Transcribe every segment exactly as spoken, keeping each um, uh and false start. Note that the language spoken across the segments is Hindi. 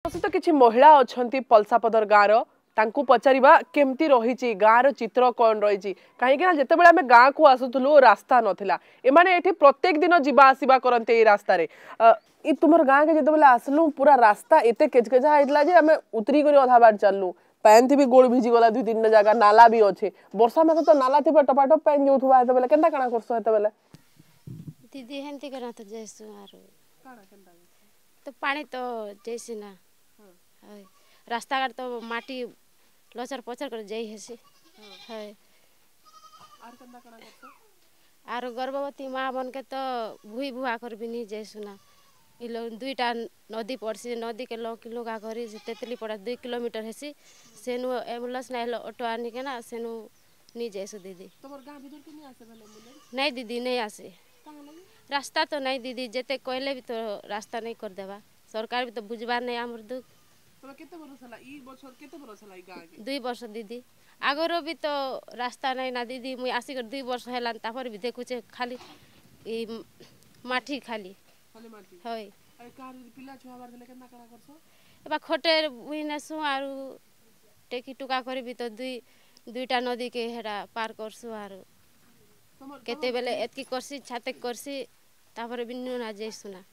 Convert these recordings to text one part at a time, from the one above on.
सहित किसी महिला अच्छा पलसापदर गाँव तांकू पचारिबा केमती रही गाँव चित्र कौन रही कहीं जिते आम गाँव को आसुलु रास्ता नथिला एमाने एठी प्रत्येक दिन जीवा आसवा करते रास्ता इ तुमर गाँव के जिते आसलु पूरा रास्ता एते केचकेचा होता जे आम उतरी कर अधा बाट चलनु पैन थी भी गोड़ भिजी गला दुई तीन जगह नाला भी अच्छे वर्षा मास तो नाला थी टपाटप पैन जाऊथुवा हेते बेले केनता काना करसो हेते बेले दीदी हेंती करा तो जैसु आरो काना केनता तो पानी तो जैसी ना हां रास्ता घाट तो माटी लचर पचर कर जाई हेसी हां आर केनता काना करसो आरो गर्भवती मां बन के तो भुई भुआ कर भी नहीं जैसु ना इलो दुईटा नदी पड़सी नदी के लो किलो का घरी तेतली पड़ा दुई किलोमीटर हेसी सेनु एम्बुलेंस ना ऑटो आनी के ना सेनु नहीं जैसु दीदी तोर गांव भीतर के नहीं आसे भले एम्बुलेंस नहीं दीदी नहीं आसे काहे लगी रास्ता तो नहीं दीदी जेते कहले भी तो रास्ता नहीं कर देबा सरकार भी तो बुझबार नहीं हमर दुख तोरा केते बरस हला ई बछर केते बरस हला ई गांव के दुई वर्ष दीदी आगरो भी तो रास्ता नहीं ना दीदी मुई आसी कर दुई वर्ष हेला तापर भी देखु छे खाली ई माटी खाली खाली माटी होय अरे कार पिला छुआ बार देले केना करा करसो एबा खोटे बुइनेसु आरु टेकी टुका करी भी तो दुई दुईटा नदी के हेडा पार करसु आरु केते बेले एतकी करसी छाते करसी तापर बिन्नु ना जैसु ना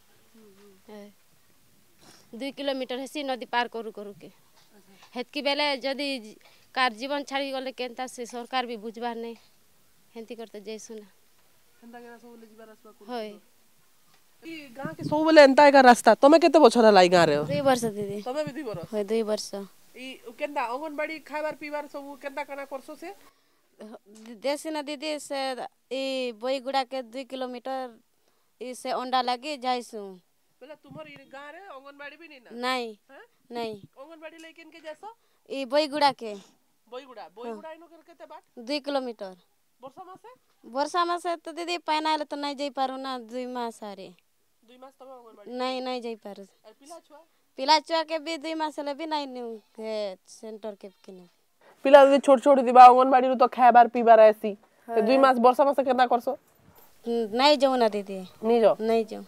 दुई किलोमीटर हेसी नदी पार करू करू के हेतकी बेले जदी कार जीवन छाड़ी गले केनता से सरकार भी बुझबार नहीं हेंती करते जैसु ना हेंता केना सब ले जीवा रास्ता कर होय ई गांव के सब बेले एंता एका रास्ता तमे केते बछर हला ई गांव रे दुई वर्ष दीदी तमे भी दुई वर्ष होय दुई वर्ष ई केनता अंगनबाड़ी खाइबार पीबार सब केनता काना करसो से देसी ना दीदी से ई बोईगुड़ा के दुई किलोमीटर ई से अंडा लगी जाइसु बेला तुमर ई गांव रे अंगनबाड़ी भी नहीं ना नहीं हैं नहीं अंगनबाड़ी लेकिन के जैसो ई बोईगुड़ा के बोईगुड़ा बोईगुड़ा इनो कर केते बाट दुई किलोमीटर वर्षा मासे वर्षा मासे तो दीदी पानी आले तो नहीं जाई पारू ना दुई मास सारे दुई मास तमे अंगनबाड़ी नहीं नहीं जाई पारू और पिला छुआ पिला छुआ के भी दुई मास ले भी नहीं न्यू के सेंटर के किने पिला যদি ছোট ছোট দিবা অঙ্গনবাড়ি তো খাইবার পিবার আইছি তে দুই মাস বর্ষা মাসে কেনতা করছো नहीं जाऊ ना दीदी নি যাও नहीं जाऊ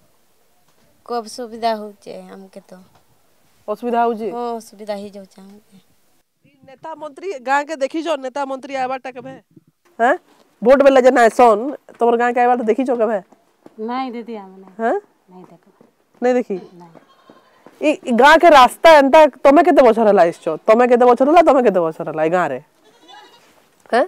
कब सुविधा होचे हमके तो অসুবিধা হউজি ओ सुविधा ही जाऊ हमके नेता मंत्री गांव के देखी जो नेता मंत्री आबाटा केबे हैं वोट बेला जे ना सोन तोर गांव के आबाटा देखी जो केबे नहीं दीदी हम नहीं हैं नहीं देखो नहीं देखी नहीं ई गांव के रास्ता एंता तमे केते बछर हला इसचो तमे केते बछर हला तमे केते बछर हला ई गांव रे हैं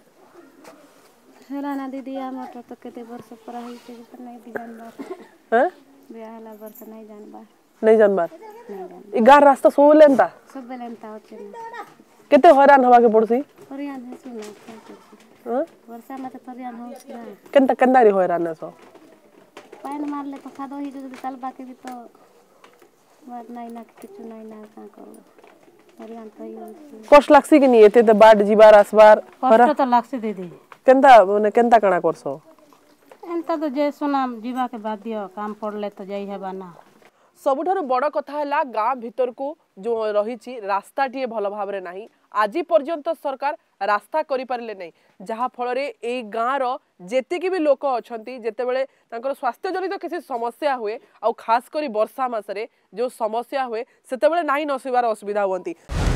हेला ना दीदी हम तो केते वर्ष पर है से पर नहीं भी जानबा हैं बियाह हला वर्ष नहीं जानबा नहीं जानबार नहीं जान ई गांव रास्ता सोले एंता सब बेलेंता होचे ना केते हैरान हवा के पड़सी परियान है सुना हैं वर्षा में तो परियान हो ना केनता केनदारी हैरान है सो पानी मार ले तो खादो ही जो तलबा के भी तो बात नहीं ना किछु नहीं ना का करो परियान तो ही कष्ट लागसी कि नहीं एते त बाट जीवार आसबार कष्ट तो लागसी दीदी केनता माने केनता काना करसो एंता तो जे सुना जीवा के बाद दियो काम पड़ले तो जाई हेबा ना सबुठारु बड़ कथा है गाँ भीतर को जो रही रास्ताटी भल भाव में नहीं आज पर्यंत सरकार रास्ता करि पारले नहीं जहाँ फल ए गाँव रेतिकी भी लोक अच्छा जितेबले स्वास्थ्य जनित किसी समस्या हुए आ खास करी वर्षा मासरे जो समस्या हुए से नहीं नसबार असुविधा हुआ।